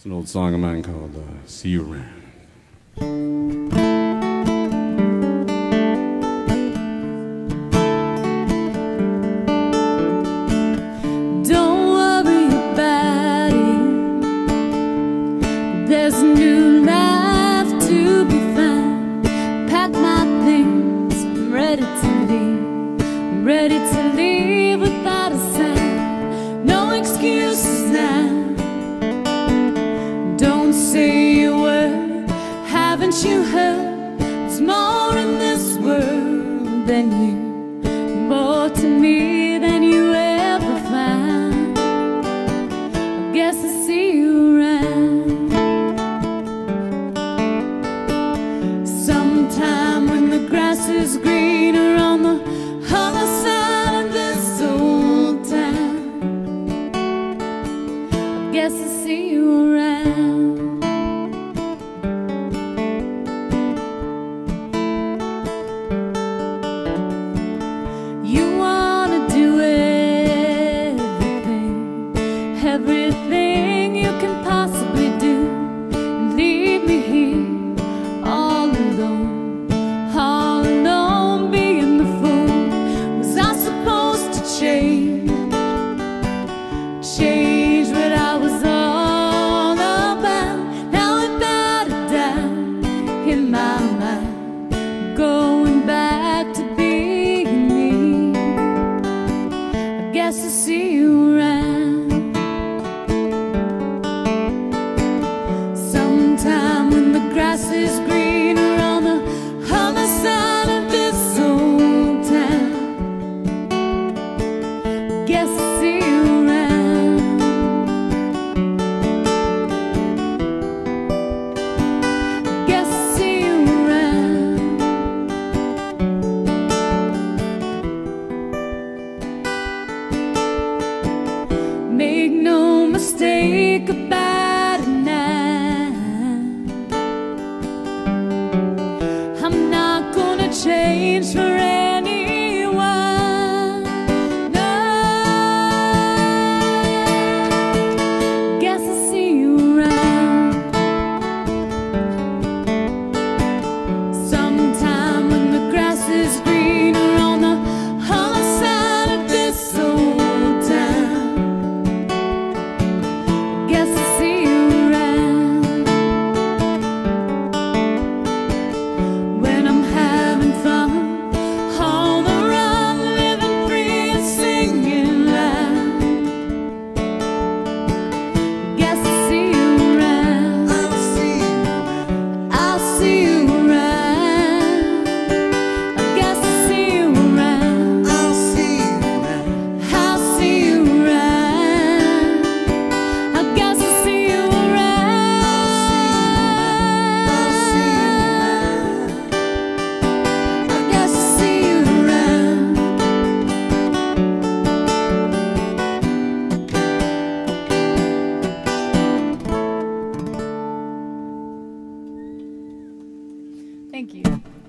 It's an old song of mine called See You Around. Don't worry about it. There's a new life to be found. Pack my things, I'm ready to leave. I'm ready to leave without a sound. No excuses now. Don't say a word. Haven't you heard? There's more in this world than you. More to me than you ever find. I guess I see you around. Sometime when the grass is greener on the other side of this old town, I guess I see you around. You wanna do everything you can possibly do, and leave me here all alone, being the fool. Was I supposed to change what I was all about? Now without a doubt in my mind, going back to being me. I guess I see you around. Sometime when the grass is greener on the other side of this old town, guess I see you around. Guess I see you around. Make no mistake about it now, I'm not gonna change for anyone. No. Guess I see you around. Sometime when the grass is greener on the other side of this old town, guess I see you around. When I'm having fun on the run, living free and singing loud, guess I see you around. I'll see you around. I guess I see you around. I'll see you around. I guess I see you around. I guess I see you around. Thank you.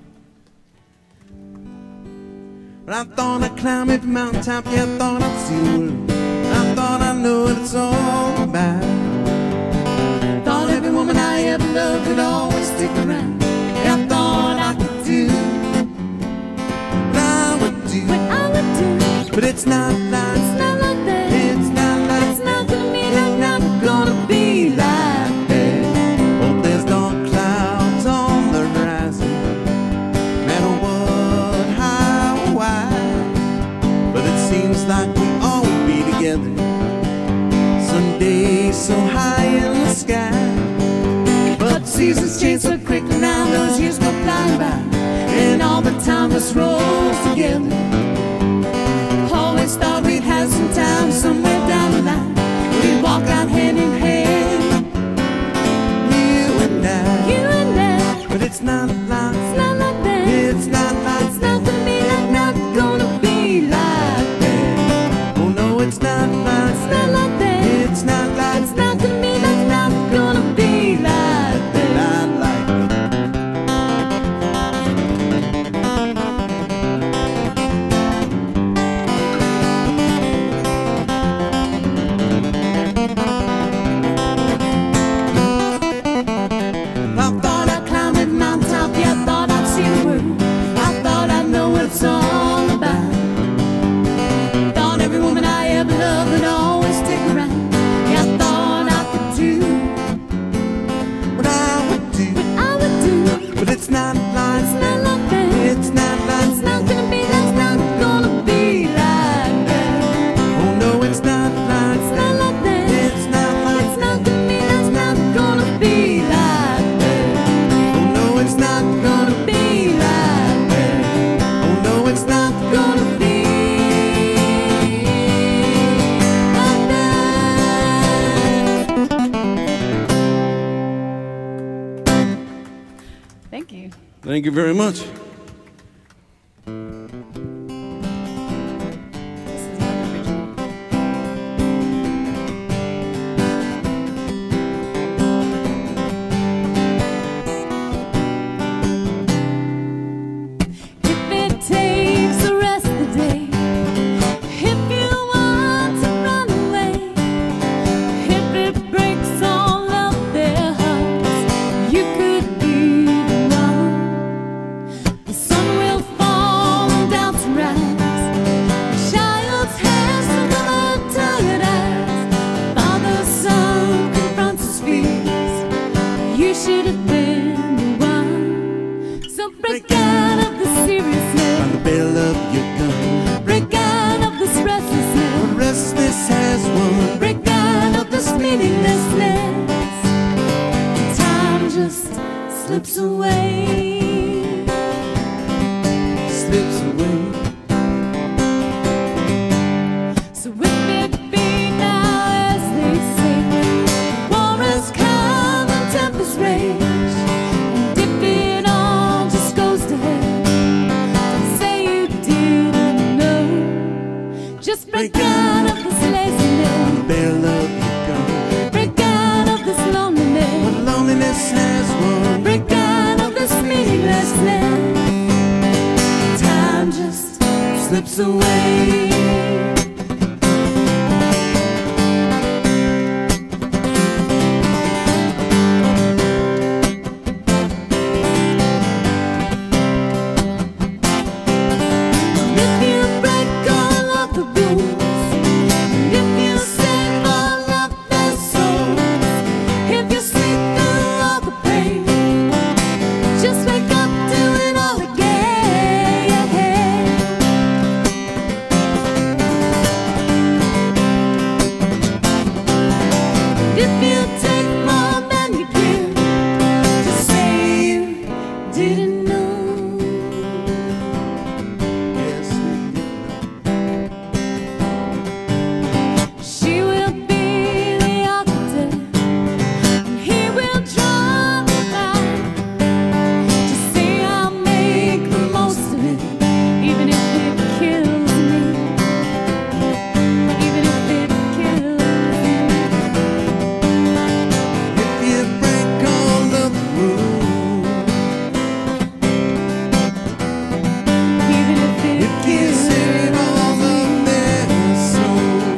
Well, I thought I'd climb every mountaintop, yeah, I thought I'd see the world. I thought I knew what it's all about. Thought every woman I ever loved would always stick around. Yeah, I thought I could do what I would do. But it's not like It's not like that. It's not like It's not gonna be like It's not gonna be like that. Oh, there's dark clouds on the horizon, no matter what, how or why. But it seems like we all will be together someday, so high in the sky. But seasons change so quickly now, those years go flying by, and all the time just rolls together. Always thought we'd have some time somewhere down the line. We'd walk out hand in hand, you and I. But it's not like It's not like that. It's not like It's not gonna be like Not gonna be like that. Oh no, it's not like It's not like that. It's not like It's not gonna be like. It's not gonna be like that. Not like Thank you. Thank you very much. This is not the original. If it takes the rest of the day, if you want to run away, if it breaks all of their hearts, you could be the one. The sun will fall and down to rise. A child's hands will come out tired eyes. Father's son confronts his fears. You should have been the one. So break out of the seriousness. Find the barrel of your gun. Break out of this restlessness. What restless has won. Break out of this meaninglessness. Time just slips away. Slips away. So if it be now, as they say, war has come and tempest rage, and if it all just goes to hell, don't say you didn't know. Just break out of this laziness. Barrel of your gun. Break out of this loneliness. What loneliness has won. Break out of this meaninglessness. Time just slips away. If you break all of the rules, if you save all of their souls, if you sleep through all the pain, just wake up, do it all again. If you take more than you give, just say you didn't know. Yes, we did. She will be the architect, and he will draw the line. Just say I'll make the most of it, even if it kills me. Even if it kills me. If you break all of the rules. Even if it If you kills me. save all of their souls.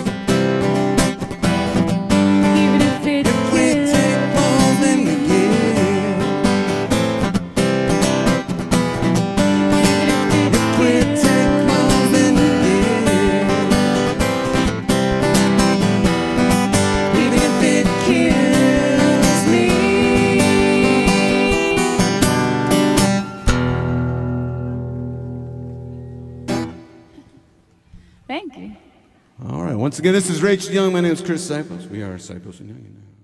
Even if it We kills take more than we give. We take more than we give. even if it kills me. Thank you. All right. Once again, this is Rachel Young. My name is Chris Sipos. We are Sipos and Young.